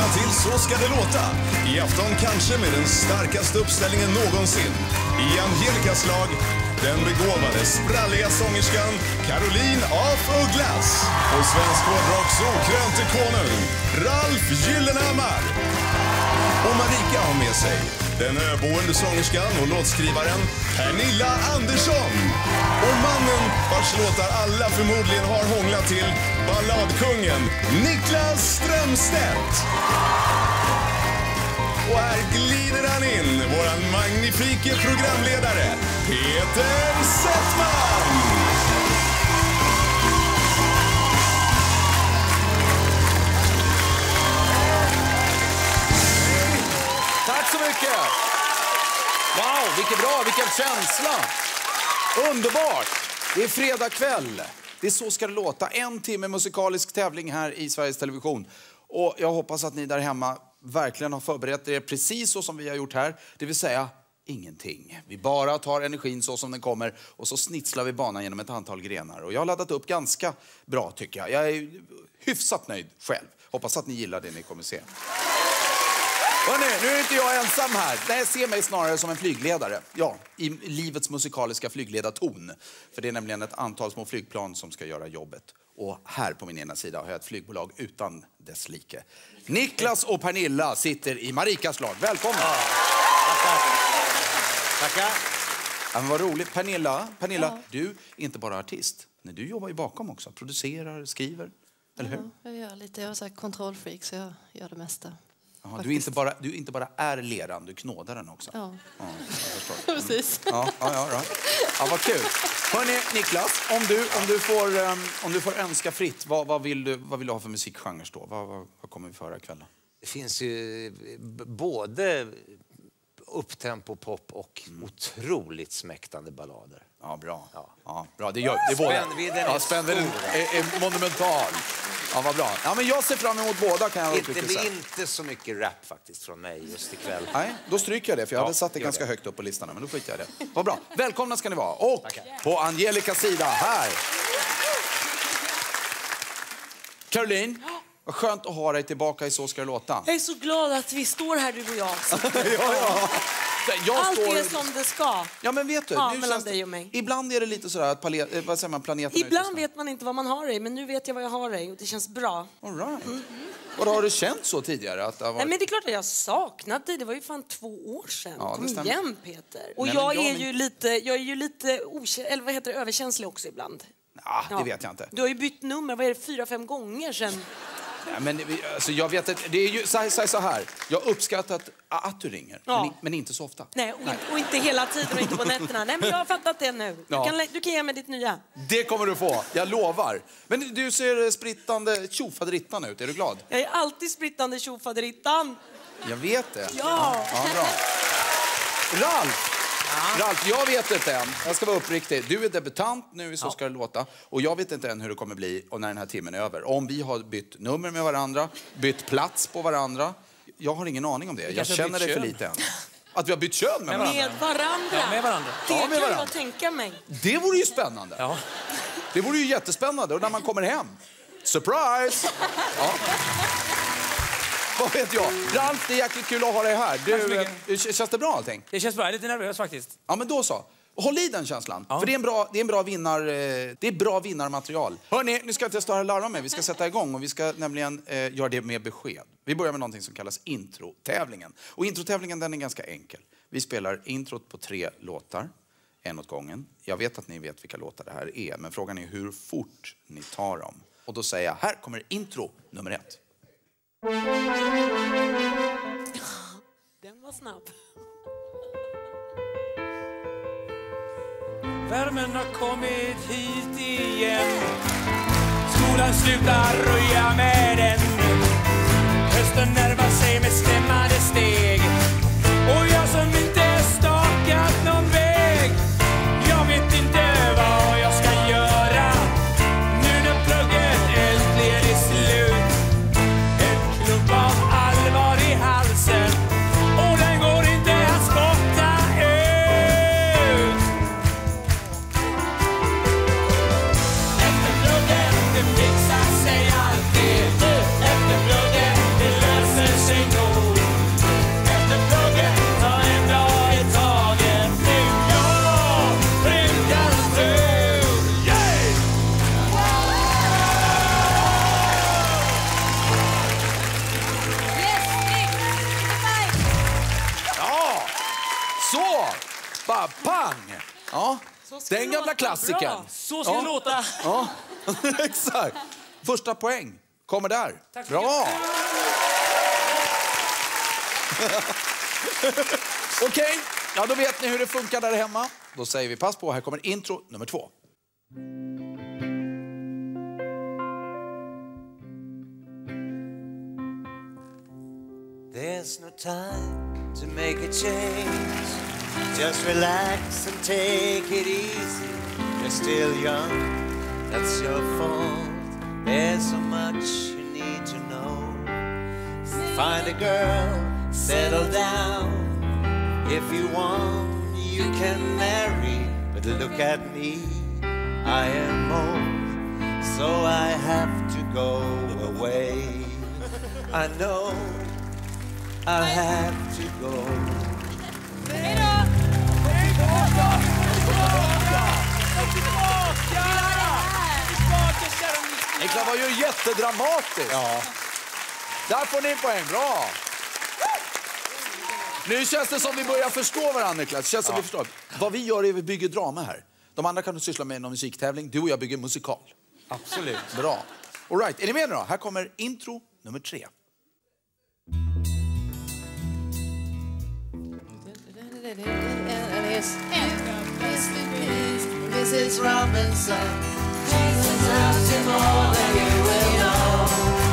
till Så ska det låta. I afton kanske med den starkaste uppställningen någonsin. I Angelicas lag, den begåvade, spralliga sångerskan Caroline af Ugglas. Och svensk hårdrocks okrönte konung, Ralf Gyllenhammar. Och Marika har med sig den öboende sångerskan och låtskrivaren Pernilla Andersson. Och mannen vars låtar alla förmodligen har hånglat till, balladkungen Niklas Strömstedt. Och här glider han in, våran magnifike programledare Peter Settman. Tack så mycket! Wow, vilken känsla! Underbart! Det är fredag kväll. Det är Så ska det låta. 1 timme musikalisk tävling här i Sveriges Television. Och jag hoppas att ni där hemma verkligen har förberett er precis så som vi har gjort här. Det vill säga ingenting. Vi bara tar energin så som den kommer och så snitslar vi banan genom ett antal grenar. Och jag har laddat upp ganska bra tycker jag. Jag är hyfsat nöjd själv. Hoppas att ni gillar det ni kommer se. Hörrni, nu är inte jag ensam här. Jag ser mig snarare som en flygledare. Ja, i livets musikaliska flygledarton. För det är nämligen ett antal små flygplan som ska göra jobbet. Och här på min ena sida har jag ett flygbolag utan dess like. Niklas och Pernilla sitter i Marikas lag. Välkomna! Ja, tackar. Ja, men vad roligt. Pernilla, ja. Du är inte bara artist. Nej, du jobbar ju bakom också. Producerar, skriver. Eller hur? Ja, jag gör lite. Jag är kontrollfreak så jag gör det mesta. Aha, du inte bara är leran, du knådar den också. Ja, jag förstår. precis. Ja, vad kul. Hörrni, Niklas, om du får önska fritt, vad vill du ha för musikgenre då? Vad kommer vi föra ikväll? Det finns ju både upptempo pop och otroligt smäktande ballader. Ja, bra. Ja, bra. Det är båda. Spännvidden är monumental. Ja, vad bra. Ja, men jag ser fram emot båda kan jag uttrycka. Det blir inte så mycket rap faktiskt från mig just ikväll. Nej, då stryker jag det för jag hade satt det ganska högt upp på listan, men då skiter jag det. Vad bra. Välkomna ska ni vara. Och på Angelicas sida här. Caroline, vad skönt att ha dig tillbaka i Så ska det låta. Jag är så glad att vi står här du och jag. Allt är som det ska. Ja, men vet du, ja, mellan dig och mig. Ibland är det lite sådär att planeten ibland vet man inte vad man har i, men nu vet jag vad jag har i och det känns bra. All right. Och har du känt så tidigare? Att det har varit... Nej, men det är klart att jag saknat dig. Det var ju fan 2 år sedan. Ja, kom igen, Peter. Och nej, jag är ju lite överkänslig också ibland. Ja, det vet jag inte. Du har ju bytt nummer, vad är det, 4-5 gånger sedan? Ja, men alltså, jag vet att det är ju så här. Jag uppskattar att du ringer, men inte så ofta. Nej, och inte hela tiden och inte på nätterna. Nej, men jag har fattat det nu. Du kan ge mig ditt nya. Det kommer du få, jag lovar. Men du ser sprittande tjofaderittan ut, är du glad? Jag är alltid sprittande tjofaderittan. Jag vet det. Ja, bra. Ralf, jag vet inte än. Jag ska vara uppriktig. Du är debutant nu i Så ska det låta. Och jag vet inte än hur det kommer bli och när den här timmen är över. Om vi har bytt nummer med varandra, bytt plats på varandra. Jag har ingen aning om det. Jag känner det för lite än. Att vi har bytt kön med varandra. Med varandra. Ja, med varandra. Det kan jag tänka mig. Det vore ju spännande. Ja. Det vore ju jättespännande. Och när man kommer hem. Surprise! Ja. Vad vet jag? Ralf, det är jäkligt kul att ha dig här. Känns det bra allting? Det känns bra. Jag är lite nervös faktiskt. Ja, men då så. Håll i den känslan. Ja. För det är bra vinnarmaterial. Hörrni, nu ska jag inte stå här och larva mig. Vi ska sätta igång och vi ska nämligen göra det med besked. Vi börjar med någonting som kallas introtävlingen. Och introtävlingen, den är ganska enkel. Vi spelar introt på 3 låtar. En åt gången. Jag vet att ni vet vilka låtar det här är. Men frågan är hur fort ni tar dem. Och då säger jag, här kommer intro nummer 1. Den var snabb. Värmen har kommit hit igen. Skolan slutar röja med den. Hösten närmar sig med skrämmande steg. Och jag som inte stakat någon väg. Jag vet inte vad jag ska göra. Nu när plugget äntligen är slut. En klump av allvar i halsen. Och den går inte att spotta ut. Efter plugget, det fixar sig alltid. Efter plugget, det löser sig. Ja, den gamla klassikern. Så ska det låta. Ja, exakt. Första poäng kommer där. Bra. Okej, ja, då vet ni hur det funkar där hemma. Då säger vi pass på, här kommer intro nummer 2. There's no time to make a change. Just relax and take it easy. You're still young, that's your fault. There's so much you need to know. Find a girl, settle down. If you want, you can marry. But look at me, I am old, so I have to go away. I know I have to go. Niklas var ju jättedramatisk. Ja. Där får ni en poäng, bra. Nu känns det som vi börjar förstå varandra, Niklas. Känns som vi förstår. Vad vi gör är att vi bygger drama här. De andra kan du syssla med någon musiktävling. Du och jag bygger musikal. Absolut. Bra. All right, är ni med nu då? Här kommer intro nummer 3. Mrs. Robinson, Jesus loves you more than you will know.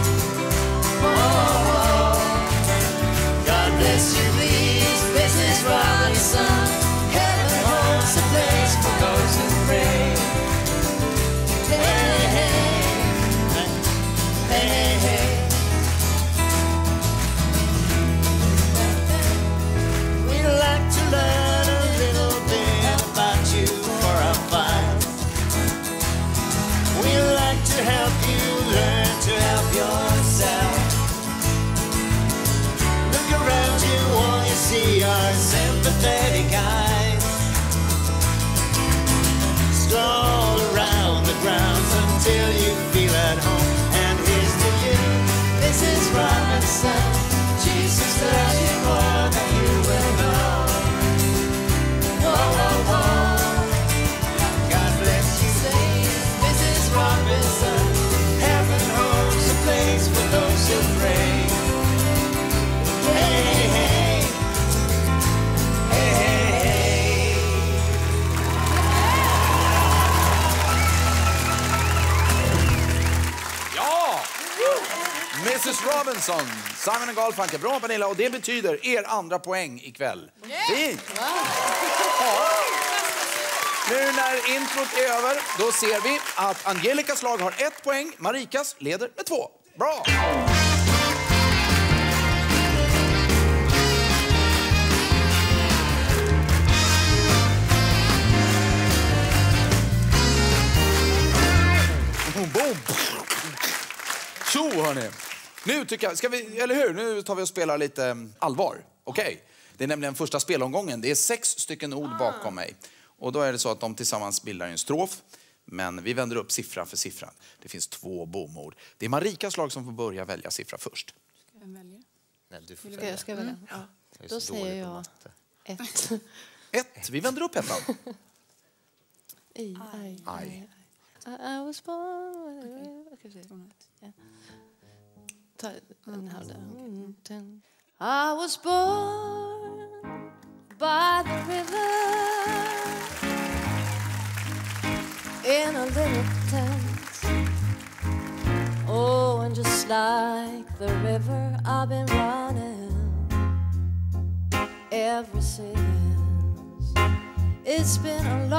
God bless you, please, Mrs. Robinson. Heaven holds a place for those who pray. Hey, hey, hey, hey. We'd like to learn a little bit about you for our fight. We'd like to help you learn to help yourself. Look around you, all you see are sympathetic eyes. Stroll around the grounds until you feel at home. And here's to you, Mrs. Robinson. Jesus loves you more than you will know. Whoa, whoa, whoa. God bless you, Mrs. Robinson. Heaven holds a place for those who pray. Hey, hey, hey. Hey, hey, hey. Ja! Mrs. Robinson, Simon & Garfunkel. Bra, Pernilla. Och det betyder er andra poäng ikväll. Fint! Ja. Nu när introt är över, då ser vi att Angelicas lag har 1 poäng. Marikas leder med 2. Bra! Boom! Tjo, hörni. Nu tycker jag, ska vi, eller hur? Nu tar vi och spelar lite allvar. Okej. Det är nämligen första spelomgången. Det är 6 stycken ord bakom mig. Och då är det så att de tillsammans bildar en strof. Men vi vänder upp siffra för siffra. Det finns 2 bomord. Det är Marikas lag som får börja välja siffra först. Ska jag välja? Nej, du får Jag ska välja. Ja. Då säger jag 1. 1. Vi vänder upp ettan. I was born... Ta den här där. I was born by the river in a little tent. Oh, and just like the river I've been running ever since. It's been a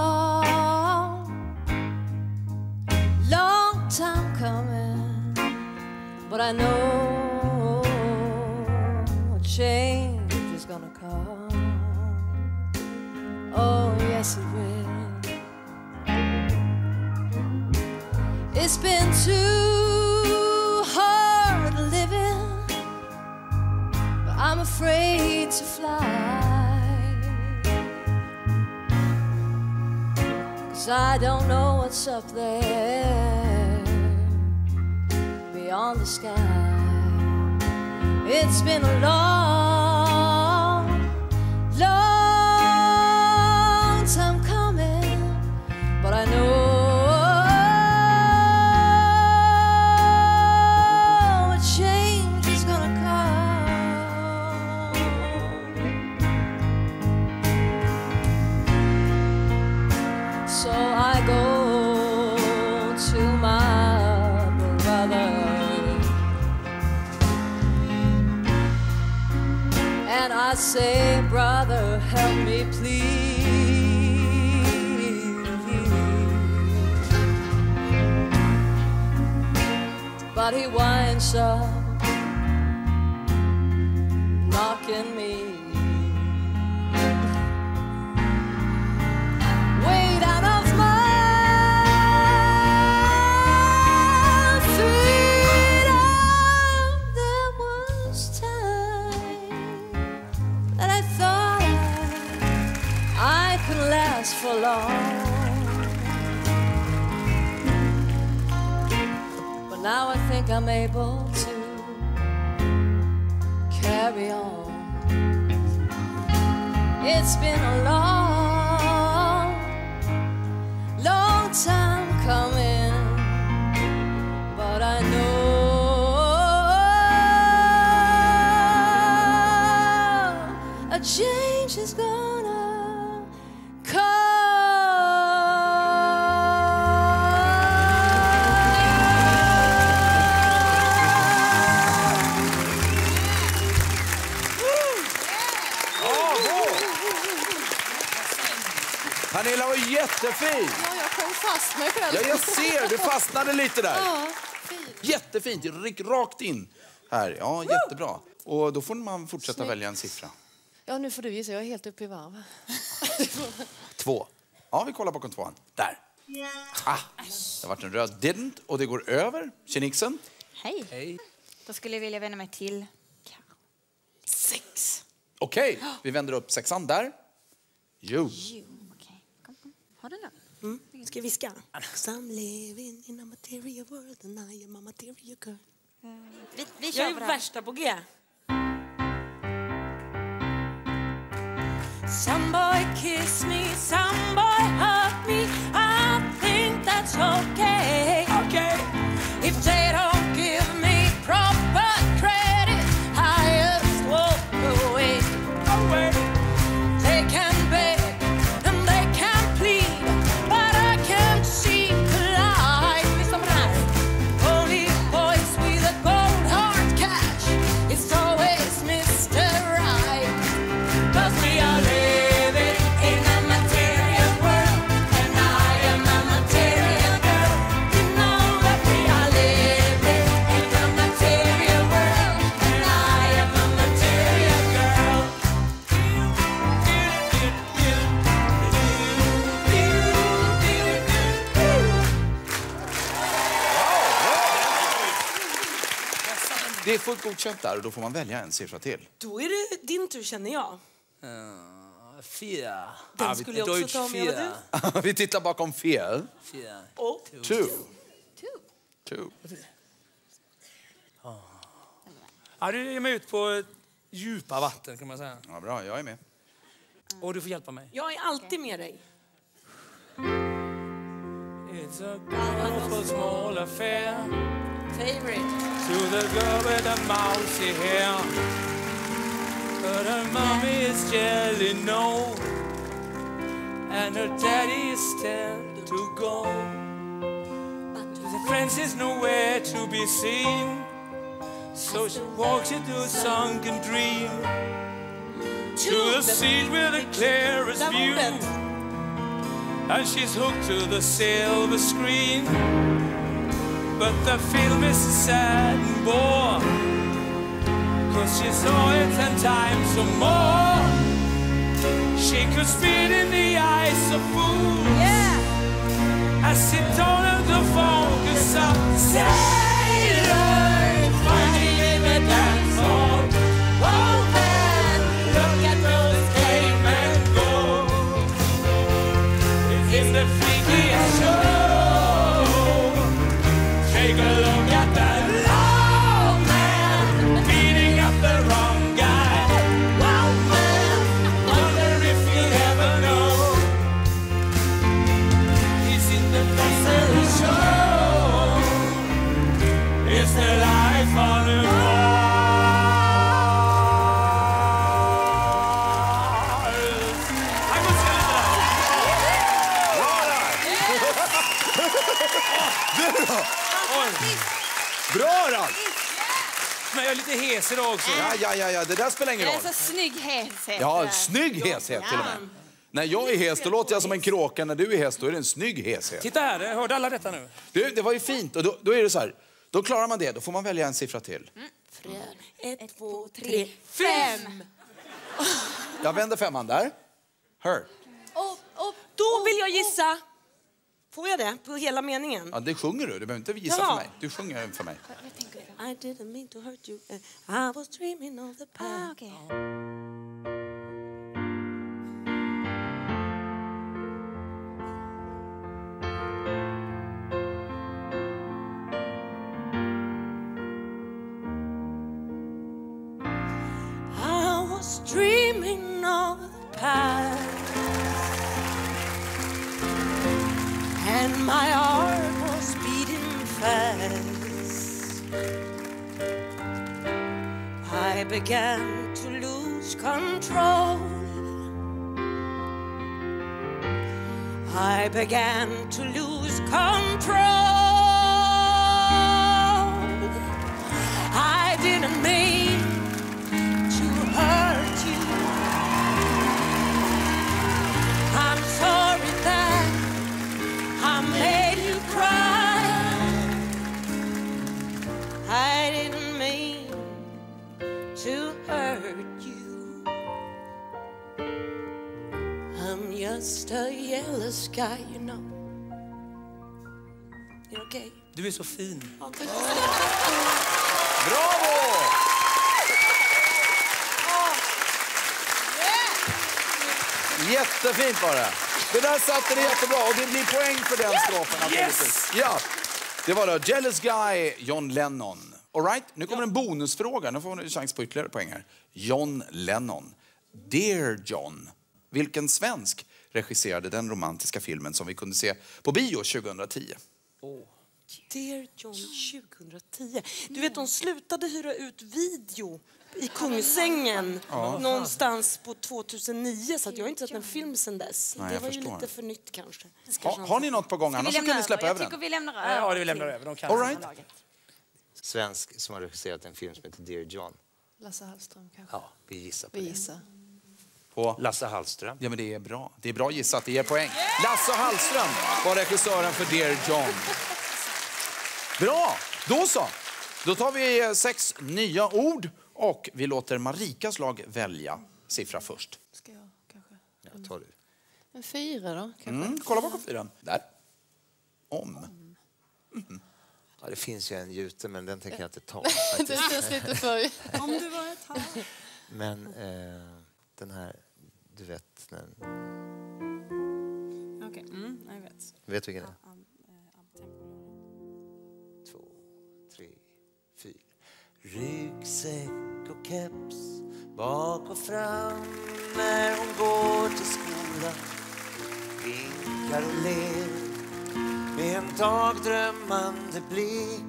long time coming, but I know a change is gonna come. Oh, yes it will. It's been too hard living, but I'm afraid to fly, 'cause I don't know what's up there beyond the sky. It's been a long time coming. say, brother, help me please. But he winds up knocking me way down off my freedom. There was time that I thought I could last for long, but now I think I'm able to carry on. It's been a long, long time coming, but I know a change is gonna come. Pernilla var jättefin. Ja, jag kom fast mig själv. Ja, jag ser. Du fastnade lite där. Ja, fint. Jättefint. Ryck rakt in här. Ja, jättebra. Och då får man fortsätta välja en siffra. Ja, nu får du gissa. Jag är helt uppe i varv. 2. Ja, vi kollar bakom 2. Där. Ah, det har varit en röd didn't och det går över. Tjenixen. Hej. Hej. Då skulle jag vilja vända mig till 6. Okej, vi vänder upp 6an där. Jo. Okej. Kom. Har du den? Ska jag viska? I'm living in a material world and I am a material girl. Vi Jag kör på är det här. värsta på G. Some boy kiss me, some boy hug me. I think that's okay. Okay. If they don't give me proper credit, I just walk away. Away. They can beg and they can plead, but I can't see polite. Lyssna på den här. Only boys with a gold heart catch. It's always Mr. Right. 'Cause we are living in a material world, and I am a material girl. You know that we are living in a material world, and I am a material girl. Det är fullt godkänt där och då får man välja en siffra till. Då är det din tur, känner jag. 4. Den skulle jag också ta med. Vad du? Vi tittar bakom 4. 4. Och 2. 2. Ja, du ger mig ut på djupa vatten kan man säga. Ja, bra, jag är med. Och du får hjälpa mig. jag är alltid med dig. It's a beautiful small affair Favorite. to the girl with the mousy hair. But her mommy is jelly no, and her daddy is scared to go. The friends is nowhere to be seen, so she walks into a sunken dream to the seat with the clearest view. And she's hooked to the silver screen. But the film is sad and bore, 'cause she saw it 10 times or more. She could spit in the eyes of fools, as it told her to focus up. Sailor, finding in the dance hall. Oh man, look at those cavemen go. It's the freakiest show. Take a look at that long man beating up the wrong guy. Wow man, wonder if you'll ever know. He's in the factory show. It's the life on the Mars. Jag går ska lite där. Bra, Ralf! Men jag är lite hes idag också. Ja, det där spelar ingen Det roll. är så snygg heshet. Ja, snygg heshet till och med. När jag är hes, då låter jag som en kråka. När du är hes, då är det en snygg heshet. Titta här, jag hörde alla detta nu. Du, det var ju fint. Och då är det så här. Då klarar man det. Då får man välja en siffra till. 1, 2, 3, 5. Jag vänder 5:an där. Hör. Då vill jag gissa. Får jag det? På hela meningen? Ja, det sjunger du. Du behöver inte gissa för mig. Du sjunger för mig. I didn't mean to hurt you. I was dreaming of the past. Okay. I was dreaming of the past. And my heart was beating fast. I began to lose control. I began to lose control. I didn't mean to hurt you. I'm sorry that I made you cry. I didn't mean to hurt you. I'm just a jealous guy, you know. You're okay? Du är så fin. Bravo! Jättefint var det. Det där satte det jättebra och det blir poäng för den strofen. Yes! Ja, det var då Jealous Guy, John Lennon. All right, nu kommer en bonusfråga. Nu får ni chans på ytterligare poäng här. John Lennon. Dear John. Vilken svensk regisserade den romantiska filmen som vi kunde se på bio 2010? Dear John 2010. Du vet, de slutade hyra ut video i Kungsängen någonstans på 2009, så att jag har inte sett en film sedan dess. Nej, det var ju förstår. lite för nytt kanske. Har ni något på gång? Annars så kan ni släppa över Jag tycker den. vi lämnar över. Ja, vi lämnar över. De kan All right. Svensk som har regisserat en film som heter Dear John. Lasse Hallström kanske. Ja, vi gissar på Vi det. gissar. På... Lasse Hallström. Ja, men det är bra. Det är bra gissat. Det ger poäng. Lasse Hallström var regissören för Dear John. Bra! Då så. Då tar vi 6 nya ord och vi låter Marikas lag välja siffra först. Ska jag kanske? Ja, tar du. En 4 då kanske. Kolla bakom 4. Där. Om. Ja, det finns ju en jute, men den tänker jag inte ta. Det känns lite för... Om du var ett halv. Men den här, du vet när... Okej, jag vet. Vet du vilken det är? 2, 3, 4. Ryggsäck och keps bak och fram när hon går till skolan. Vinkar och ler med en dagdrömmande blick.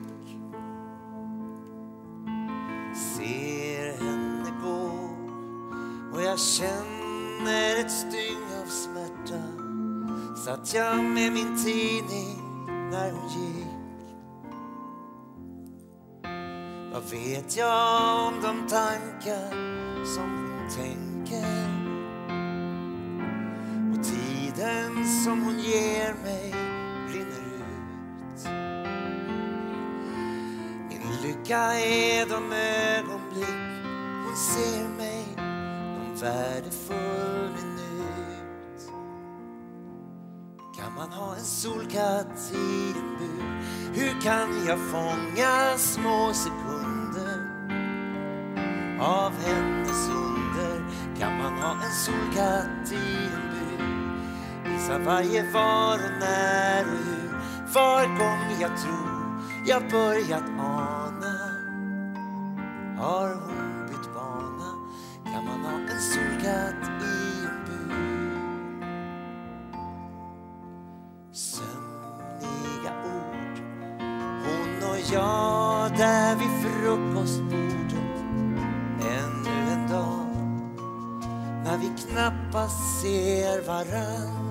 Ser henne gå och jag känner ett styng av smärta. Satt jag med min tidning när hon gick. Vad vet jag om de tankar som hon tänker? Och tiden som hon ger mig rinner ut. Min lycka är de ögonblick hon ser mig, de värdefull minut. Kan man ha en solkatt i en bur? Hur kan jag fånga små sekunder av hennes under? Kan man ha en solkatt i en bur? Visa varje var och när och hur. Var gång jag tror jag börjat ana, har hon bytt bana? Kan man ha en solkatt i en bur? Sömniga ord, hon och jag där vid frukostbordet. Ännu en dag när vi knappast ser varann.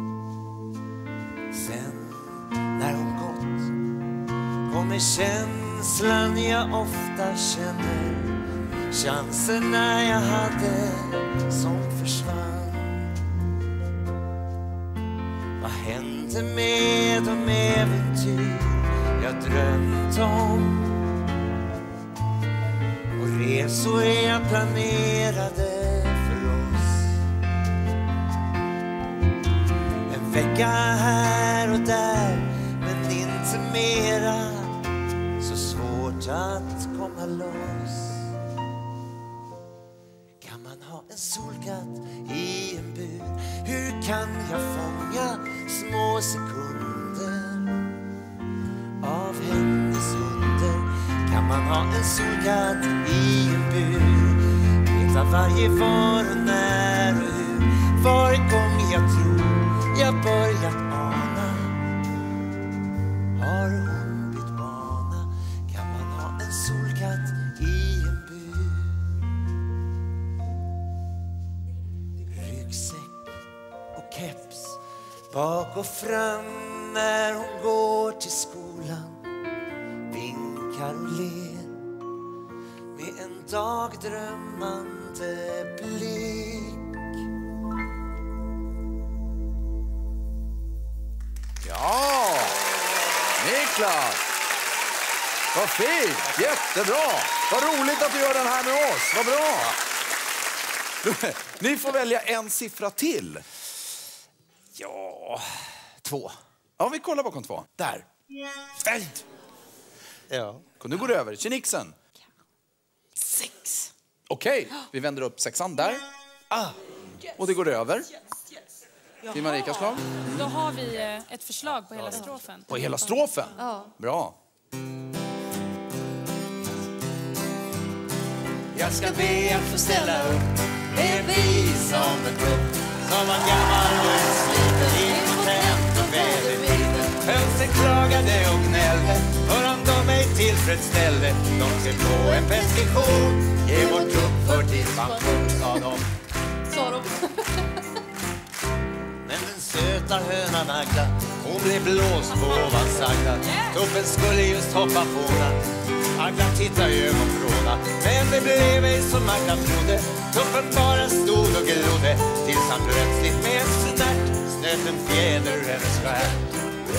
Sen när hon gått kommer känna känslan jag ofta känner, chanserna jag hade som försvann. Vad hände med de äventyr jag drömt om? Och resor jag planerade för oss. En vecka här och där, men inte mera. Så svårt att komma loss. Kan man ha en solkatt i en bur? Hur kan jag fånga små sekunder av hennes under? Kan man ha en solkatt i en bur? Veta varje var och när och hur. Varje gång jag tror jag börjat ana, har hon bytt bana? Kan man ha en solkatt i en bur? Ryggsäck och keps, bak och fram när hon går till skolan. Vinkar och ler med en dagdrömmande blick. Ja, Niklas! Vad fint, jättebra! Vad roligt att du gör den här med oss, vad bra! Ni får välja en siffra till. Ja, 2. Ja, vi kollar bakom 2. Där. Fällt! Ja. Nu går det över. Tjenixen. 6. Okej, vi vänder upp 6an där. Och det går över. Till Marikas slag. Då har vi ett förslag på hela strofen. På hela strofen? Ja. Bra. Jag ska be att få ställa upp med vi som en grupp. Som var gammal och sliten, impotent och väderliten. Hönsen klagade och gnällde, förrän de mig tillfredsställde. De ska få en preskription, ge vår trupp förtidspension, sa de. Sa de. Men den söta hönan Agda, hon blev blåst på ovansagda. Tuppen skulle just hoppa fåna. Agda tittade i ögonvråna, men det blev ej som Agda trodde. Tuppen bara stod och glodde, tills han plötsligt med en snärt snöt en fjäder ur hennes stjärt.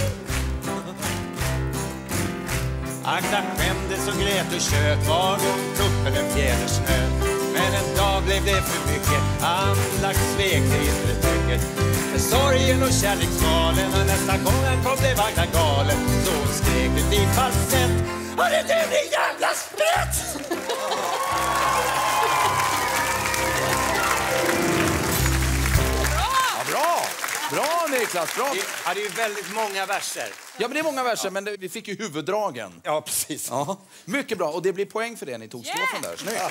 Agda skämdes och grät och tjöt var gång tuppen en fjäder snöt. Men en dag blev det för mycket, andlag svek det inte mycket. Med sorgen och kärleksvalen, och nästa gång han kom blev Agda galen. Så hon skrek ut i falsett: har det du din jävla sprätt? Ja, bra! Bra Niklas, bra! Det är ju väldigt många verser. Ja, men det är många verser, men vi fick ju huvuddragen. Ja, precis. Ja, mycket bra. Och det blir poäng för det. Ni tog strofen där. Snyggt.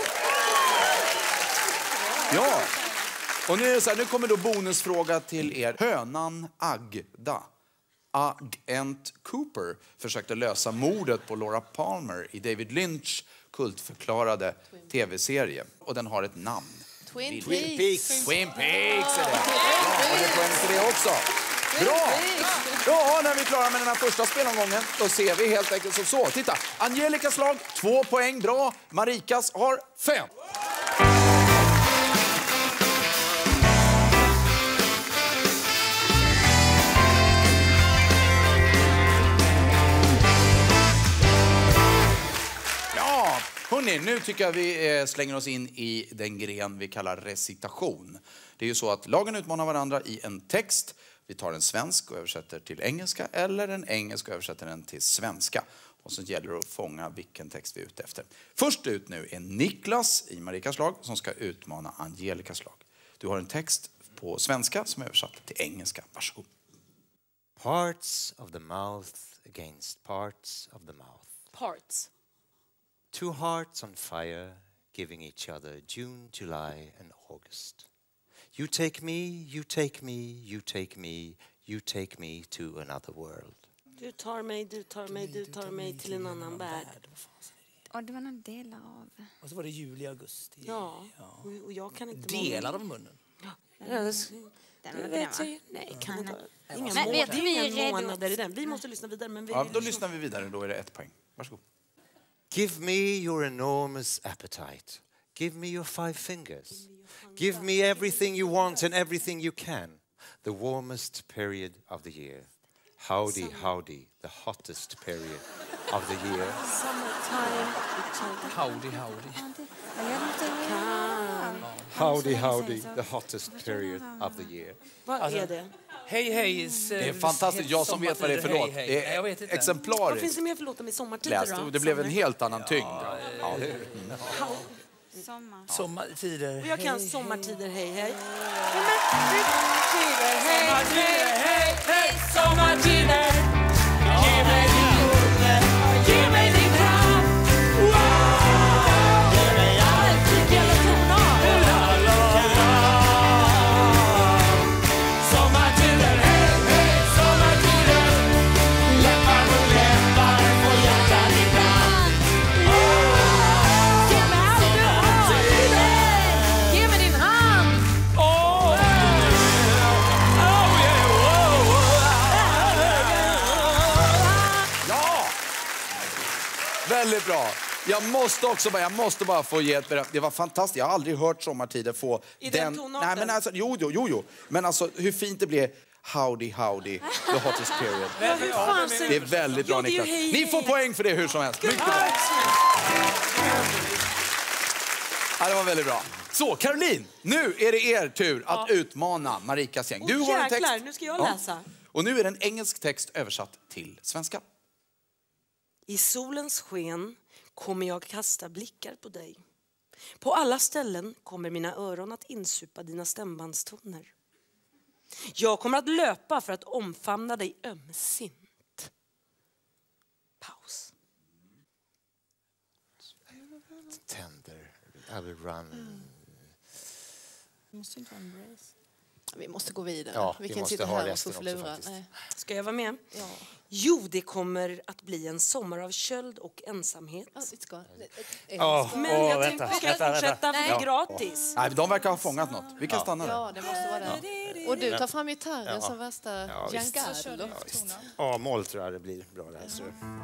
Ja. Och nu är det så här, nu kommer då bonusfråga till er. Hönan Agda. Agent Cooper försökte lösa mordet på Laura Palmer i David Lynch kultförklarade tv-serie. Och den har ett namn. Twin Peaks. Twin Peaks är det. Ja, och det är poäng för det också. Bra! Ja, när vi är klara med den här första spelomgången, då ser vi helt enkelt som så. Titta, Angelikas lag, 2 poäng, bra. Marikas har 5. Ja, hörni, nu tycker jag vi slänger oss in i den gren vi kallar recitation. Det är ju så att lagen utmanar varandra i en text. Vi tar en svensk och översätter till engelska eller en engelsk och översätter den till svenska. Och så gäller det att fånga vilken text vi är ute efter. Först ut nu är Niklas i Marikas lag som ska utmana Angelikas lag. Du har en text på svenska som är översatt till engelska. Varsågod. Parts of the mouth against parts of the mouth. Parts. Two hearts on fire, giving each other June, July and August. You take me, you take me, you take me, you take me to another world. Du tar mig, du tar mig, du tar mig till en annan värld. Och det var några delar av... Och så var det juli, augusti. Ja, och jag kan inte... Delar av munnen. Ja, Den var vet den, jag, nej, kan Nej, inte. Men vet vi Inga redo? månader i den. Vi måste lyssna vidare. Men vi Ja, då lyssnar vi vidare. Då är det 1 poäng. Varsågod. Give me your enormous appetite. Give me your 5 fingers. Give me everything you want and everything you can. The warmest period of the year. Howdy, howdy, the hottest period of the year. Summertime. Howdy, howdy. Howdy, howdy, the hottest period of the year. Vad är det? Hej, hej. Det är fantastiskt. Jag som vet vad det är för låt. Hej, Det hej. Jag vet är inte. exemplariskt. Vad finns det mer för låtar med sommartider Läst. då? Det blev en helt annan tyngd. Ja. Sommar. Sommartider. Och jag kan sommartider, hej hej. Sommartider, hej hej. hej, sommartider. Ge mig din bulle, ge mig din kram. Ge mig allt i sommartider, hej, hej, sommartider. Läppar mot läppar och hjärtan ibland. Ge mig allt du har. Ge mig din hand. Ja! Väldigt bra. Jag måste bara få ge ett beröm. Det var fantastiskt. Jag har aldrig hört sommartider få I den tonarten? Nej, men alltså, jo. Men alltså, hur fint det blev. Howdy, howdy, the hottest period. Hur fan ser Det är väldigt bra, Jo, det är ju Niklas. hej, Ni får hej. poäng för det hur som helst. Mycket bra. Ja, det var väldigt bra. Så, Caroline, nu är det er tur att utmana Marikas gäng. Du har en text. Jäklar, nu ska jag läsa. Och nu är det en engelsk text översatt till svenska. I solens sken kommer jag kasta blickar på dig. På alla ställen kommer mina öron att insupa dina stämbandstoner. Jag kommer att löpa för att omfamna dig ömsint. Paus. Tender, I will run. Vi måste gå vidare. Ja, vi vi kan måste sitta ha här och resten också, fufflura. faktiskt. Nej. Ska jag vara med? Ja. Jo, det kommer att bli en sommar av köld och ensamhet. Ja, vi ska. Men jag tänkte vi ska fortsätta, för det är gratis. Nej, de verkar ha fångat något. Vi kan stanna där. Ja, det måste vara det. Och du tar fram gitarren som värsta Giancarlo. A-moll tror jag det blir bra det här. Så.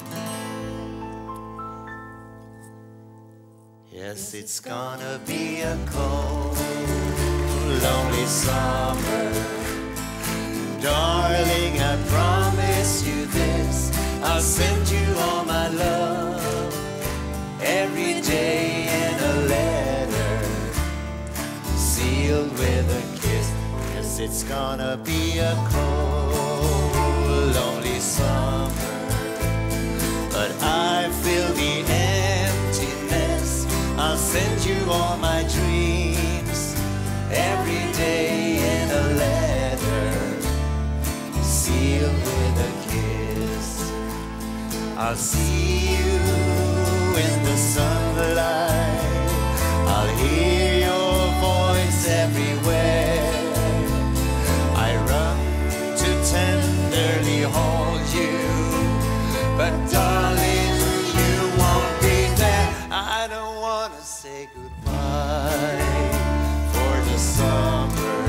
Yes, it's gonna be a cold, lonely summer. Darling, I promise you this. I'll send you all my love every day in a letter sealed with a kiss. Yes, it's gonna be a cold, lonely summer. But I feel the emptiness. I'll send you all my dreams every day in a letter sealed with a kiss. I'll see you in the sunlight. I'll hear your voice everywhere. I run to tenderly hold you, but darling, you won't be there. I don't want to say goodbye for the summer,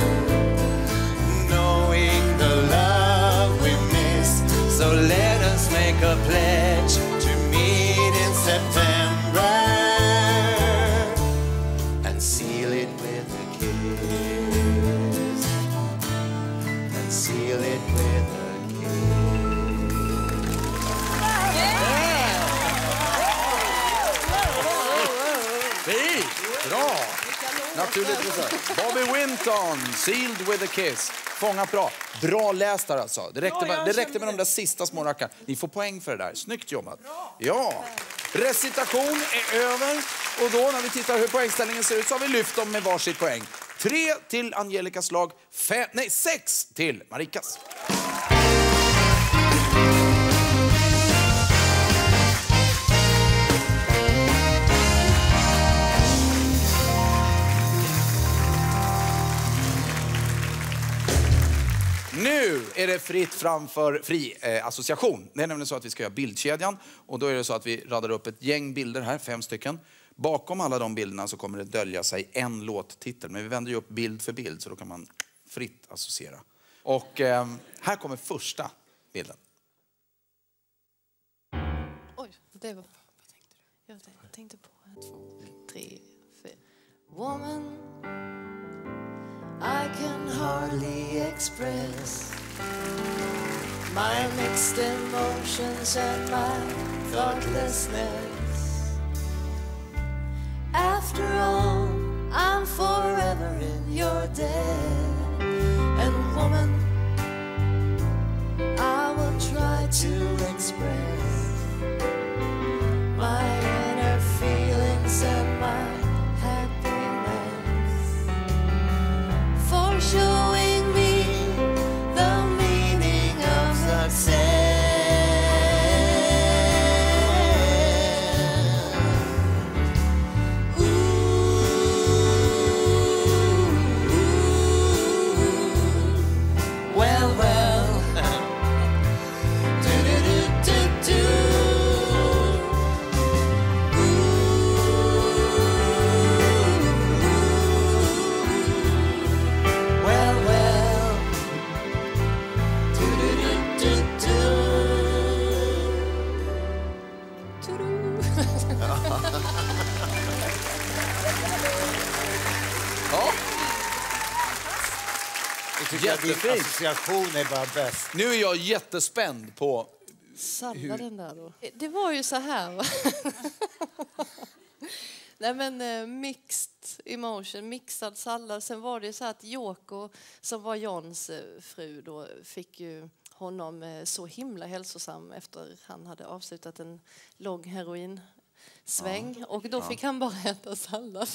knowing the love we miss. So let us make a pledge to meet in September and seal it with a kiss. And seal it with a Bra! Naturligtvis. Bobby Winton, Sealed with a kiss. Fångat bra. Bra läst där alltså. Det räckte med de där sista små rackarna. Ni får poäng för det där. Snyggt jobbat. Ja. Recitation är över. Och då när vi tittar hur poängställningen ser ut så har vi lyft dem med varsitt poäng. 3 till Angelicas lag. 6 till Marikas. Nu är det fritt framför fri association. Det är nämligen så att vi ska göra bildkedjan. Och då är det så att vi radar upp ett gäng bilder här, 5 stycken. Bakom alla de bilderna så kommer det dölja sig en låttitel. Men vi vänder ju upp bild för bild så då kan man fritt associera. Och här kommer första bilden. Oj, det var... Jag tänkte på 1, 2, 3, 4. Woman, I can hardly express my mixed emotions and my thoughtlessness. After all, I'm forever in your debt. And woman, I will try to express my inner feelings and my happiness for showing me the meaning of success. Association är bara bäst. Nu är jag jättespänd på... Salladen där då. Det var ju så här, va? Nej, men mixed emotion, mixad sallad. Sen var det så här att Yoko, som var Johns fru då, fick ju honom så himla hälsosam efter han hade avslutat en lång heroinsväng. Och då fick han bara äta sallad.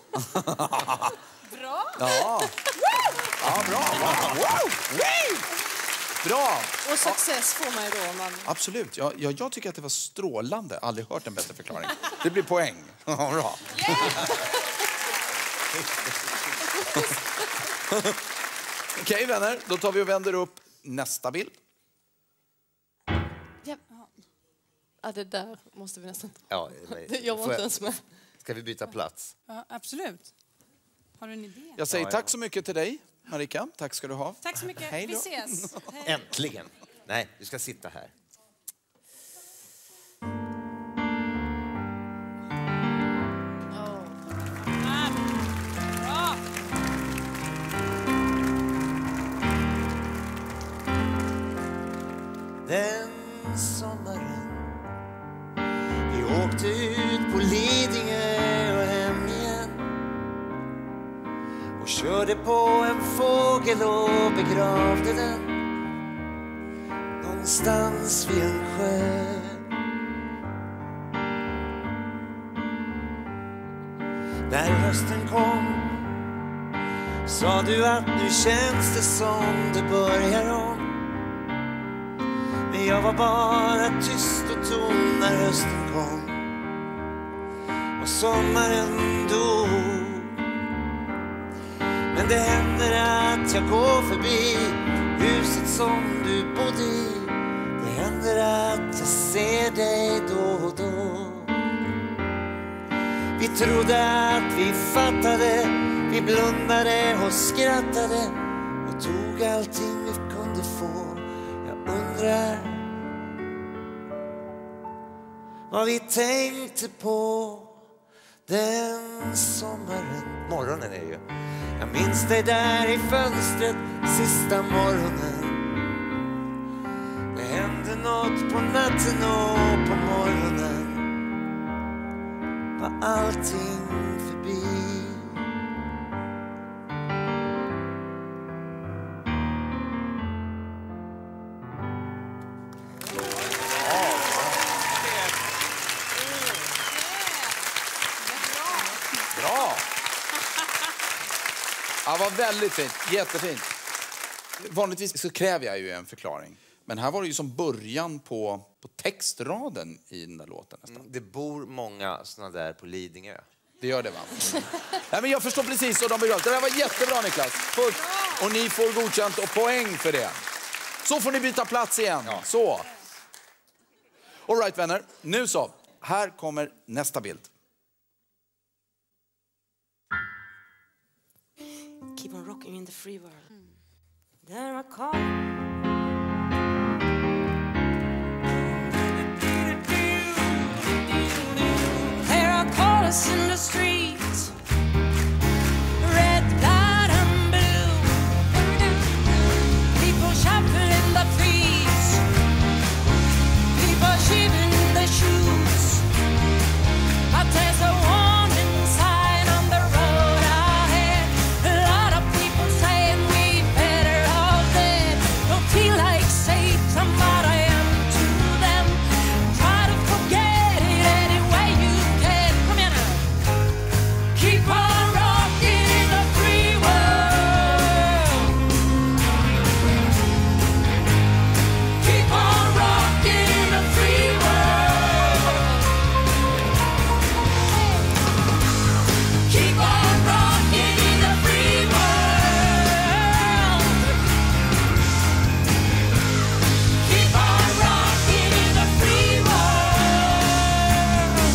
Bra! Ja, bra. Wow. Bra! Och success får man ju då. Absolut. Jag tycker att det var strålande. Aldrig hört en bättre förklaring. Det blir poäng. Bra. Okej, vänner. Då tar vi och vänder upp nästa bild. Ja, det där måste vi nästan ta. Ja, jag var inte ens med. Ska vi byta plats? Ja, absolut. Har du en idé? Jag säger tack så mycket till dig, Marika. Tack ska du ha. Tack så mycket. Hej då. Vi ses. Hej. Äntligen. Nej, du ska sitta här. Bra. Den sommaren vi åkte ut på Lidingö och hem igen och körde på en fågel och begravde den någonstans vid en sjö. När hösten kom sa du att nu känns det som det börjar om. Men jag var bara tyst och tom när hösten kom och sommaren dog. Men det händer att jag går förbi huset som du bodde i. Det händer att jag ser dig då och då. Vi trodde att vi fattade, vi blundade och skrattade och tog allting vi kunde få. Jag undrar vad vi tänkte på den sommaren. Morgonen är ju. Jag minns dig där i fönstret sista morgonen. Det hände något på natten och på morgonen var allting förbi. Bra! Ja, var väldigt fint. Jättefint. Vanligtvis så kräver jag ju en förklaring. Men här var det ju som början på textraden i den där låten nästan. Det bor många såna där på Lidingö. Det gör det, va? Nej, men jag förstår precis. Och de det där var jättebra, Niklas. Fullt. Och ni får godkänt och poäng för det. Så får ni byta plats igen. Ja. Så. All right, vänner. Nu så. Här kommer nästa bild. Keep on rocking in the free world. There I come. colors in the streets, red, black and blue. People shuffle in the fields, people shivering in the shoes. But there's a warning sign on the road ahead. A lot of people saying we better all dead. Don't feel like saying what I am to them. Try to forget it any way you can. Come here now. Keep on rocking in the free world. Keep on rocking in the free world. Keep on rocking in the free world. Keep on rocking in the free world.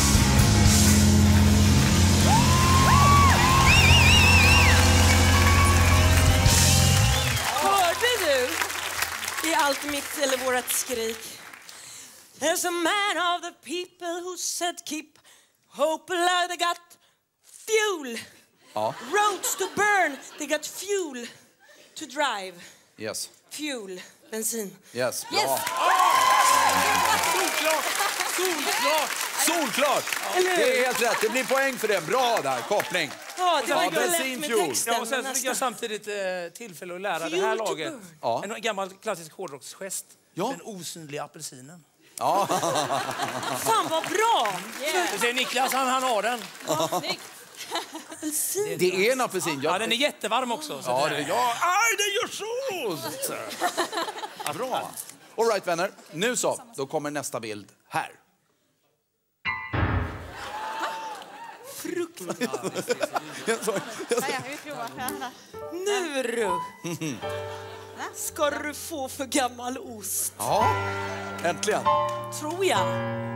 Hörde du? I allt mitt eller vårat skrik. There's a man of the people who said keep hope alive. They got fuel. Ja. Roads to burn. They got fuel to drive. Yes. Fuel. Bensin. Yes. Bra. Solklart! Solklart! Solklart! Eller hur? Det är helt rätt. Det blir poäng för det. Bra där. Koppling. Ja, det var Ja, inte lätt med bensinfuel. texten. Ja, och sen men fick jag nästan. samtidigt tillfälle att lära det Fuel här to laget burn. Ja. en gammal klassisk hårdrocksgest. Ja. Den osynliga apelsinen. Ja. Fan vad bra! Du ser Niklas, han har den. Det Det är en apelsin. Ja, den är jättevarm också. Så Ja, det det, är... ja, aj, det gör så! Bra. All right, vänner. Nu så, då kommer nästa bild här. Nu du! Ska du få för gammal ost, Ja, äntligen. tror jag.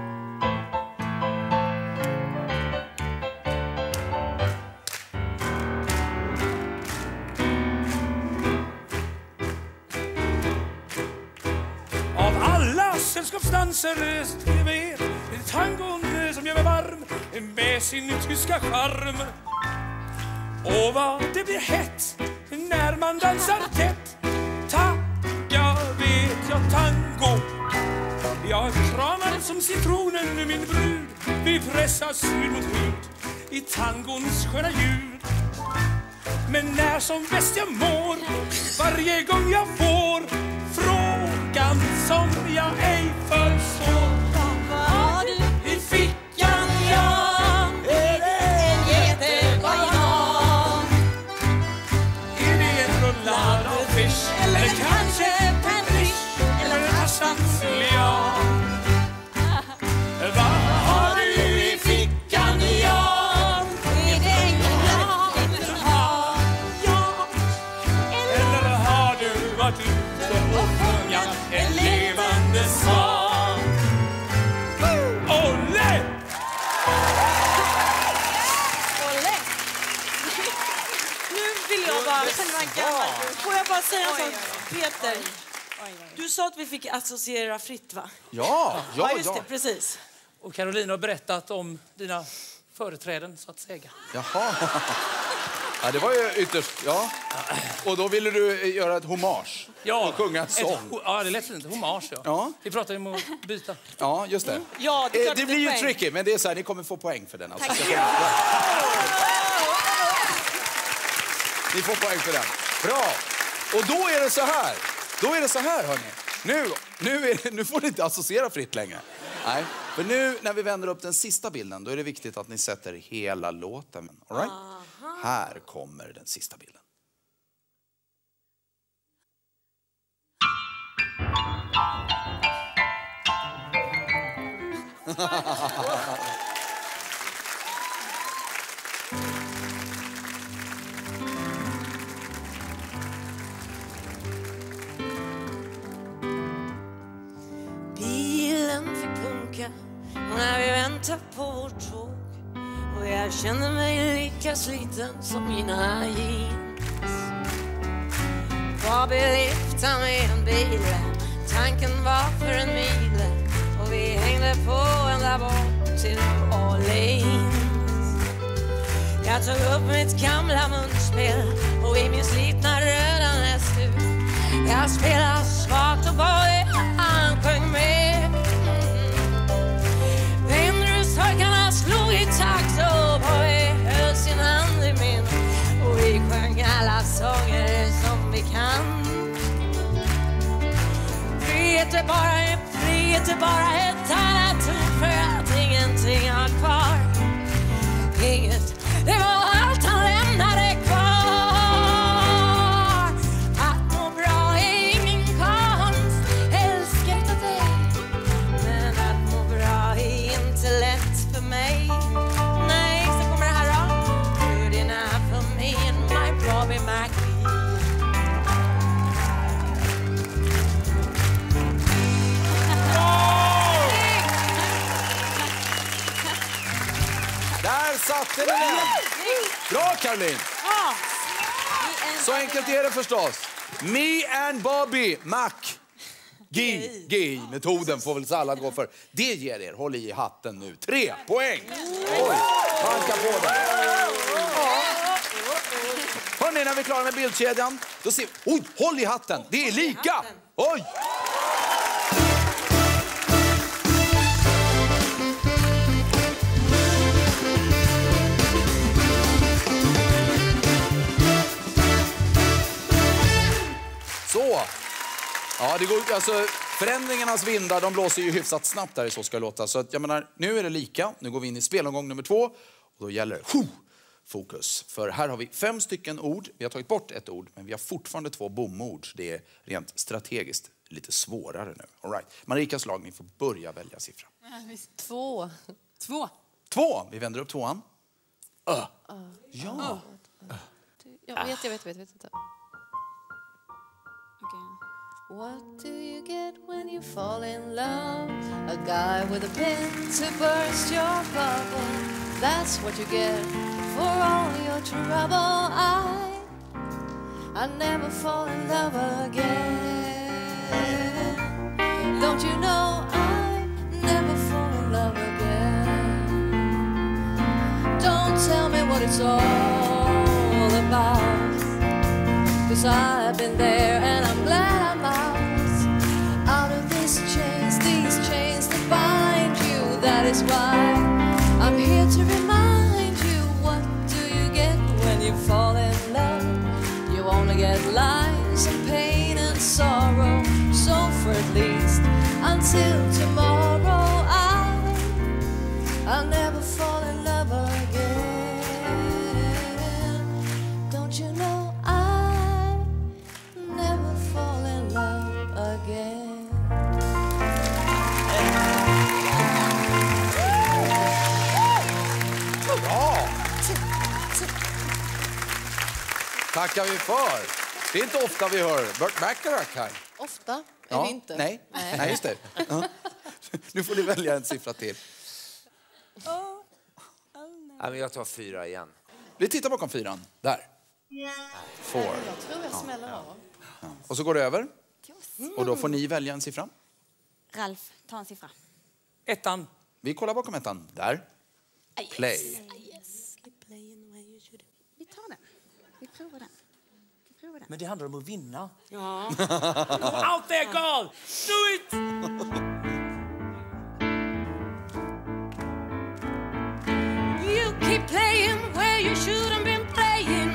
Av alla sällskapsdanser jag vet, är tangon som gör mig varm med sin tyska charm. Och vad det blir hett när man dansar tätt. Tagga vet jag tango. Jag kramar som citronen min brud. Vi pressas hud mot hud i tangons sköna ljud. Men när som bäst jag mår, varje gång jag får frågan som jag ej förstår. Vad har du i fickan, Jan? Är det en jättebanan? Är det en rullad av fish? Eller kanske patrisch? Eller en haschans lian? Vad har du i fickan, Jan? Är det en glad du har? Eller har du varit ute och sjungit en levande sång? Olle! Nu vill jag bara... Får jag bara säga en sak? Peter, du sa att vi fick associera fritt, va? Ja, Ja, just det, precis. Och Caroline har berättat om dina företräden, så att säga. Jaha. Ja, det var ju ytterst, ja. Och då ville du göra ett hommage och sjunga en sång. Ja, det lät fint. Hommage, ja. Ja. Vi pratar ju om att byta. Ja, just det. Ja, det är klart Det att blir ju poäng. tricky, men det är så här, ni kommer få poäng för den. Alltså. Ni får poäng för den. Bra. Och då är det så här. Då är det så här, hörni. Nu får ni inte associera fritt längre. Nej, för nu när vi vänder upp den sista bilden, då är det viktigt att ni sätter hela låten. All right? Här kommer den sista bilden. Bilen fick punka när vi väntar på vårt tåg. Och jag kände mig lika sliten som mina jeans. Bobby lyfta med en bil, tanken var för en mil. Och vi hängde på ända bort till Orleans. Jag tog upp mitt gamla munspel och i min slitna röda nästur jag spelade svagt och boy, han sjöng med. Vindrushöjkarna slog i takt och boy höll sin hand i min. Och vi sjöng alla sånger som vi kan. Frihet är bara ett annat ord för att ingenting har kvar. Inget, det var allt han lämnade kvar. Att må bra är ingen konst, älskar av dig. Men att må bra är inte lätt för mig. Nej, så kommer det här då. Good enough for me and my Bobby McGee. Där satte den! Bra, Caroline! Så enkelt är det förstås. Me and Bobby McGee-metoden får väl alla gå för. Det ger er, håll i hatten nu, 3 poäng! Oj, banka på den. Hörrni, när vi är klara med bildkedjan, då ser vi... Oj, håll i hatten, det är lika! Oj! Så. Ja, det går alltså förändringarnas vindar, de blåser ju hyfsat snabbt där i Så ska det låta. Så att, jag menar, nu är det lika. Nu går vi in i spelomgång nummer 2 och då gäller det fokus. För här har vi 5 stycken ord. Vi har tagit bort ett ord, men vi har fortfarande 2 bomord. Det är rent strategiskt lite svårare nu. All right. Marikas lag, ni får börja välja siffra. 2. 2. Vi vänder upp 2:an. Ja. Jag vet inte. What do you get when you fall in love? A guy with a pen to burst your bubble. That's what you get for all your trouble. I never fall in love again. Don't you know I never fall in love again? Don't tell me what it's all about, 'cause I've been there and I'm glad I'm out of these chains that bind you. That is why I'm here to remind you. What do you get when you fall in love? You only get lies and pain and sorrow. So for at least until tomorrow I'll never fall in love again. Don't you know I never fall in love again. Bra! Tackar vi för. Det är inte ofta vi hör Burt Bacharach här. Ofta är Ja, vi inte. Nej, just det. Ja. Nu får ni välja en siffra till. Ja, men jag tar 4 igen. Vi tittar bakom 4:an. Där. 4. Jag tror jag smäller av. Ja. Och så går det över. Och då får ni välja en siffra. Ralf, ta en siffra. 1:an. Vi kollar bakom 1:an. Där. Play. Vi tar den. Vi provar den. Men det handlar om att vinna. Ja. Out there, girl! Do it! You keep playing where you shouldn't been playing.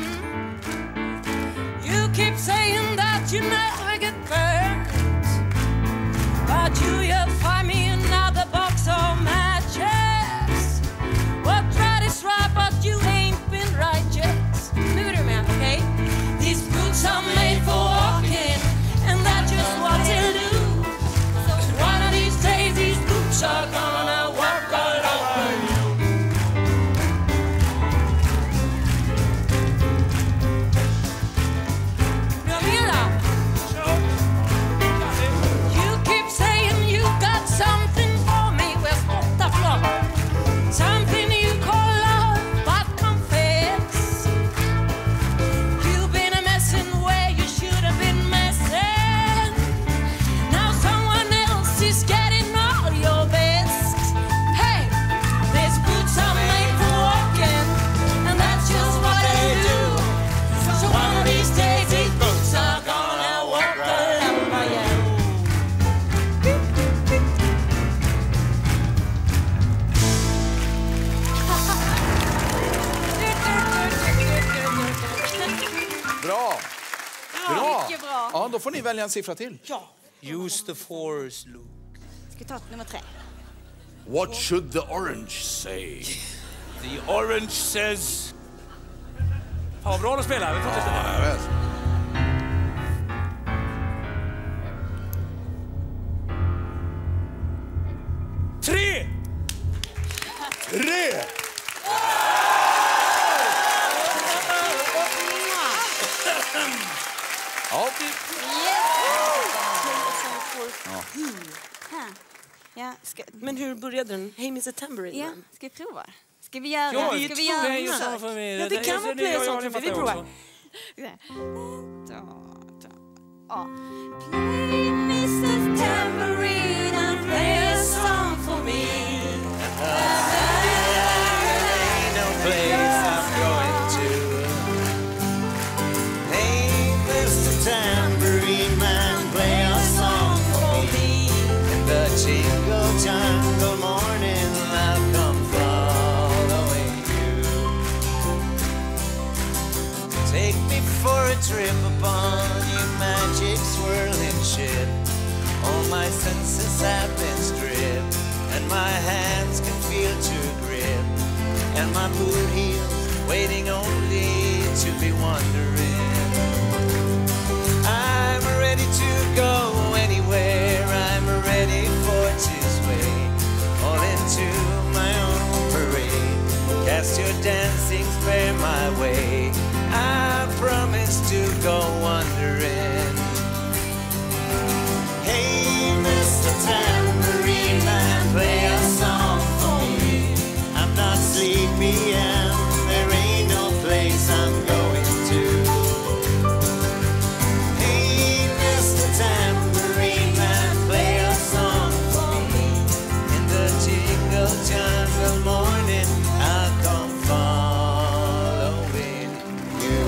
You keep saying that you never get burnt. But you'll find me another box of matches. What tried is right, but you ain't been righteous. Nu är du med, okej? These boots are made for walking, and that's just what they'll do. So one of these days, these boots are gonna walk all over you. då får ni välja en siffra till. Ja. Use the force, Luke. Ska vi ta nummer 3? What should the orange say? The orange says... Ja, bra att spela. Vi fortsätter. Jag vet. Tre! Ja. Ja, Men hur började den? Hey Mr. Tambourine ja, Man. ska vi prova? Ska vi göra? Ja, Ska vi göra? Play a song for me. Ja, det kan vara Play a song for me. Vi provar. Ja. Play Mr. Tambourine and play a song for me. No place I'm going to. Hey, Mr. Tambourine Man, play a song for me. In the jingle jungle morning, I'll come following you. Take me for a trip upon your magic swirling ship. All my senses have been stripped, and my hands can feel to grip, and my boot heels waiting only to be wandering. I'm ready to go anywhere, I'm ready for to sway all into my own parade. Cast your dancing spare my way, I promise to go wandering. Hey, Mr. Tambourine Man, play a song for me. I'm not sleepy and there ain't no place I'm going to. Hey, Mr. Tambourine Man, play a song for me. In the jingle jungle morning, I'll come following you.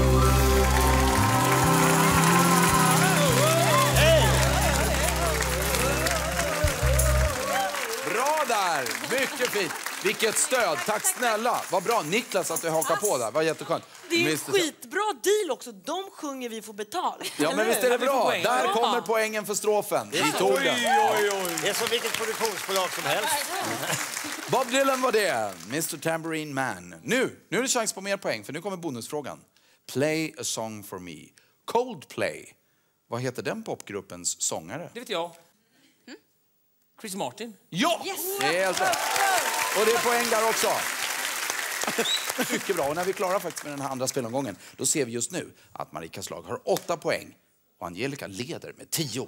Bra där! Mycket fint. Vilket stöd. Tack snälla. Vad bra. Niklas att du hakar på där. Vad jätteskönt. Det är ju en skitbra deal också. De sjunger vi får betalt. Ja, men visst är det bra. Där kommer poängen för strofen. Vi tog den. Det är som vilket produktionsbolag som helst. Bob Dylan var det. Mr. Tambourine Man. Nu är det chans på mer poäng, för nu kommer bonusfrågan. Play a song for me. Coldplay. Vad heter den popgruppens sångare? Det vet jag. Chris Martin. Ja! Det är helt rätt. Och det är poäng där också. Mycket bra. Och när vi klarar faktiskt med den här andra spelomgången, då ser vi just nu att Marikas lag har 8 poäng. Och Angelica leder med 10.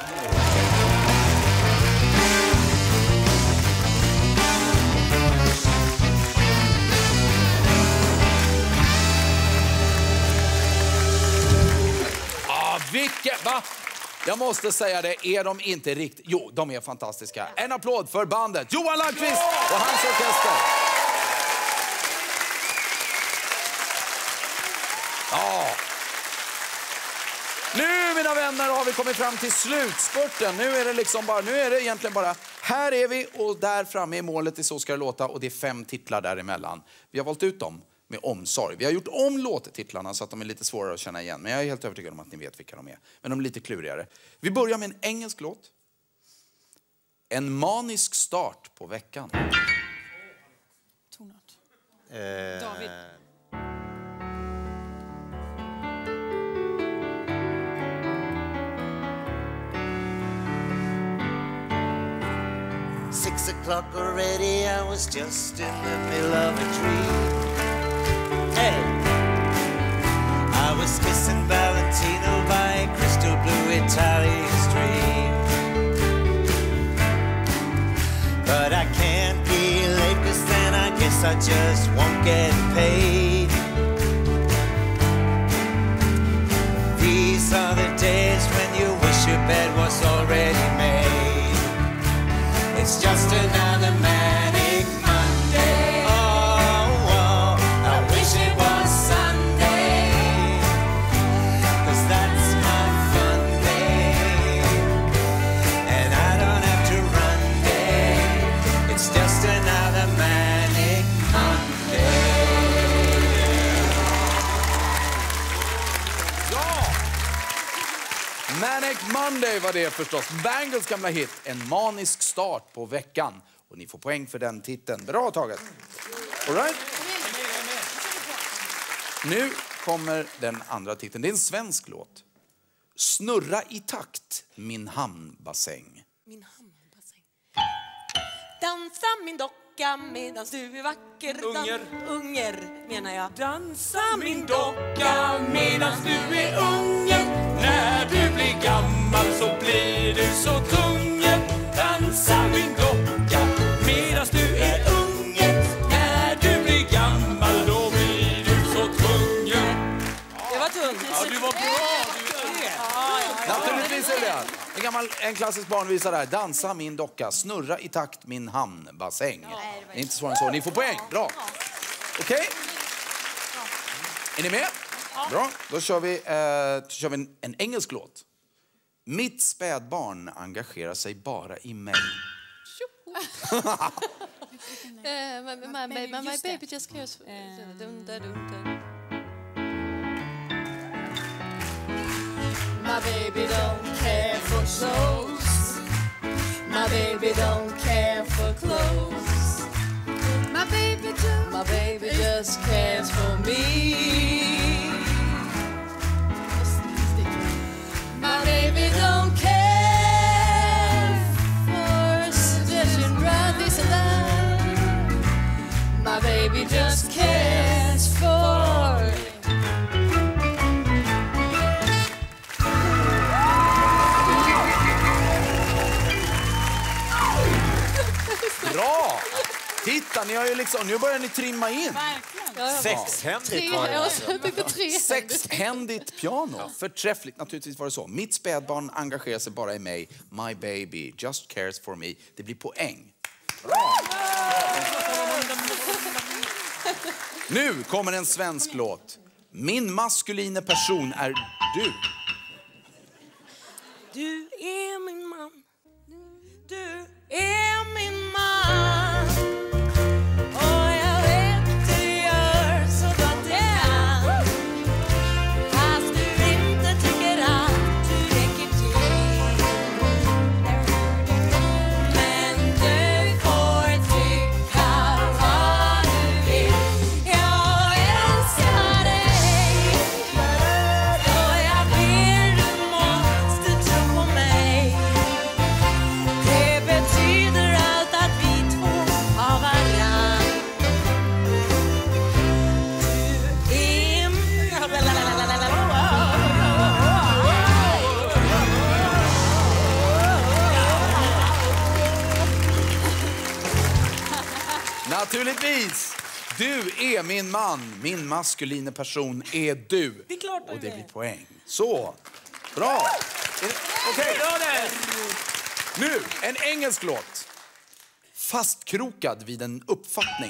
Vilket, va? Jag måste säga det, är de inte riktigt... Jo, de är fantastiska. En applåd för bandet Johan Landqvist och hans orkester. Ja. Nu, mina vänner, har vi kommit fram till slutspurten. Nu är det liksom bara, nu är det egentligen bara... Här är vi och där framme i målet i Så ska det låta. Och det är 5 titlar däremellan. Vi har valt ut dem med omsorg. Vi har gjort om låttitlarna så att de är lite svårare att känna igen. Men jag är helt övertygad om att ni vet vilka de är. Men de är lite klurigare. Vi börjar med en engelsk låt. En manisk start på veckan. Tonart. David. 6 o'clock already, I was just in the middle of a dream. Hey, I was kissing Valentino by crystal blue Italian stream. But I can't be late, 'cause then I guess I just won't get paid. These are the days when you wish your bed was already made. It's just another manic Monday. Oh, oh, I wish it was Sunday, 'cause that's my fun day. And I don't have to run day. It's just another manic Monday. Monday var det förstås. Bangles gamla hit. En manisk start på veckan. Och ni får poäng för den titeln. Bra taget. All right. Nu kommer den andra titeln. Det är en svensk låt. Snurra i takt, min hamnbassäng. Min hamnbassäng. Dansa min docka medan du är vacker. Unger menar jag. Dansa min docka medan du är unge. När du blir gammal så blir du så tung. Dansa min docka medan du är unge. När du blir gammal då blir du så tung. Det var tungt. Ja, du var bra. Naturligtvis är det. En klassisk barnvisa där. Dansa min docka, snurra i takt min hamnbassäng. Det är inte svårare än så. Ni får poäng. Bra. Okej? Är ni med? Bra. Då kör vi en engelsk låt. Mitt spädbarn engagerar sig bara i mig. My baby just cares. My baby don't care for clothes. My baby don't care for clothes. My baby just cares for me. My baby don't care for suggestion, right, this and that. My baby just cares for. Bra! Titta, ni har ju liksom, nu börjar ni trimma in. Sexhändigt var det. Sexhändigt piano. Förträffligt, naturligtvis var det så. Mitt spädbarn engagerar sig bara i mig. My baby just cares for me. Det blir poäng. Bra! Nu kommer en svensk låt. Min maskuline person är du. Du är min man. Du är min man. Och jag vet du gör så gott det är. Fast du inte tycker att du räcker till. Men du får tycka vad du vill. Jag älskar dig. Och jag ber du måste tro på mig. Det betyder allt att vi två har varann. Du är Naturligtvis. Du är min man. Min maskuline person är du. Det är klart och det det. blir poäng. Så. Bra. Okej. Nu, en engelsk låt. Fastkrokad vid en uppfattning.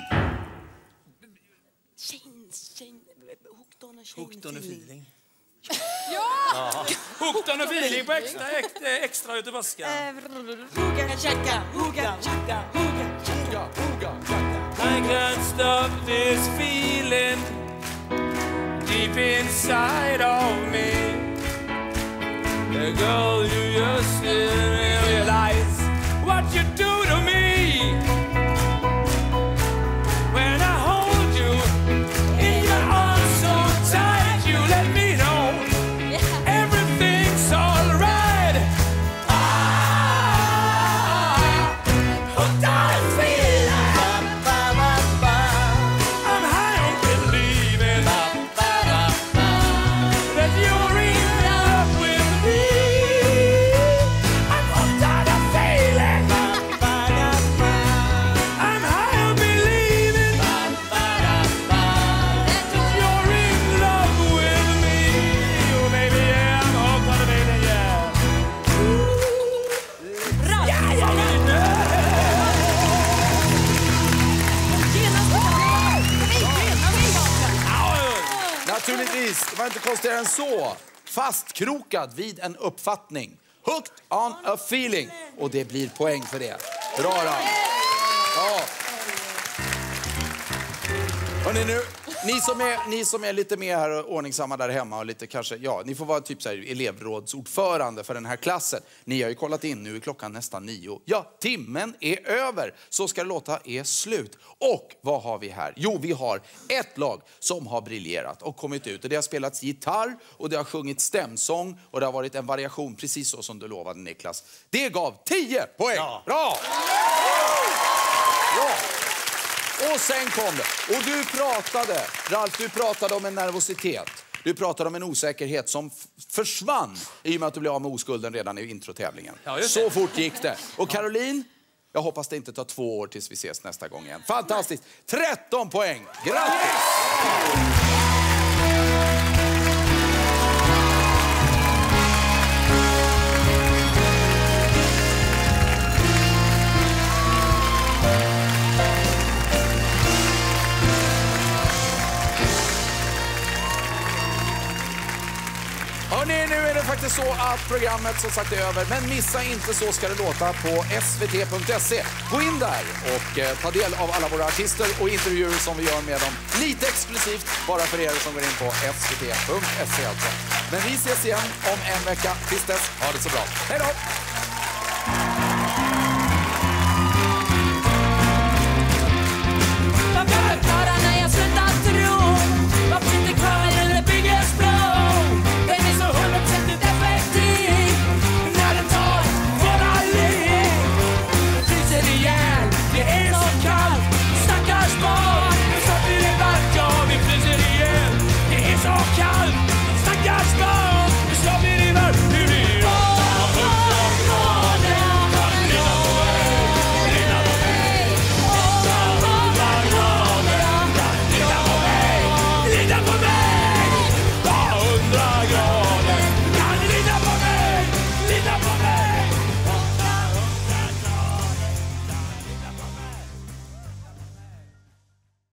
Hooked on a feeling. Hooked on a feeling på extra göteborgska. Hugga, tjacka, hugga, tjacka, hugga, tjacka. I can't stop this feeling deep inside of me. The girl you just didn't realize what you do to me. When I hold you in your arms so tight, you let me know everything's alright. Hooked on a feeling. I'm high on believing that you're in love with me. I'm hooked on a feeling. I'm high on believing that you're in love with me. Oh baby, yeah, I'm hooked on a feeling, yeah. Yeah, yeah, Naturligtvis, det var inte konstigare än så. Fastkrokad vid en uppfattning. Hooked on a feeling. Och det blir poäng för det. Bra då. Ja. Hörrni, Ni som är lite mer här ordningsamma där hemma och lite kanske, ja, ni får vara typ så här elevrådsordförande för den här klassen. Ni har ju kollat in, nu är klockan nästan 9. Ja, timmen är över. Så ska det låta är slut. Och vad har vi här? Jo, vi har ett lag som har briljerat och kommit ut. Och det har spelats gitarr och det har sjungit stämsång och det har varit en variation precis så som du lovade, Niklas. Det gav 10 poäng. Ja. Bra! Bra! Och sen kom det. Och du pratade, Ralf, du pratade om en nervositet. Du pratade om en osäkerhet som försvann i och med att du blev av med oskulden redan i introtävlingen. Ja, så fort gick det. Och Caroline, jag hoppas det inte tar 2 år tills vi ses nästa gång igen. Fantastiskt! 13 poäng! Grattis! Hörrni, nu är det faktiskt så att programmet som sagt är över. Men missa inte Så ska det låta på svt.se. Gå in där och ta del av alla våra artister och intervjuer som vi gör med dem. Lite exklusivt bara för er som går in på svt.se alltså. Men vi ses igen om en vecka. Tills dess, ha det så bra. Hej då!